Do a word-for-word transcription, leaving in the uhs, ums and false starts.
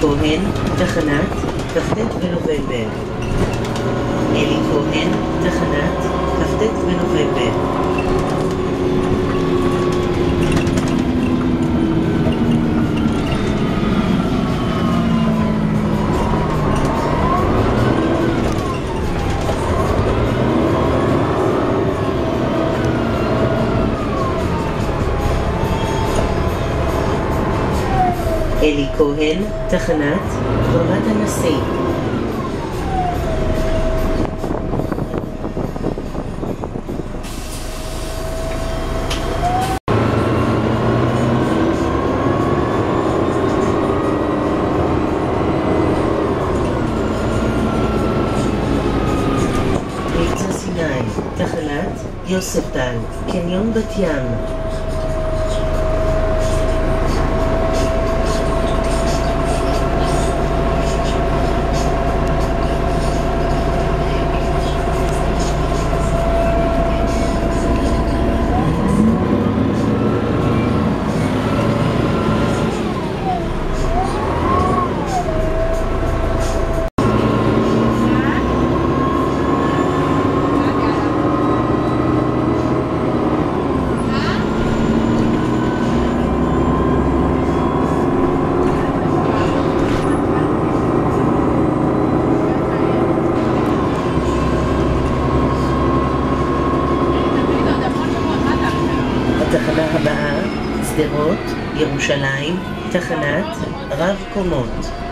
כהן, תחנת כ"ט בנובמבר. אלי כהן, תחנת כ"ט בנובמבר. אלי כהן, תחנת רמת הנשיא. מבצע סיני, תחנת יוספטל, קניון בת ים. התחנה הבאה, שדרות, ירושלים, תחנת רב קומות.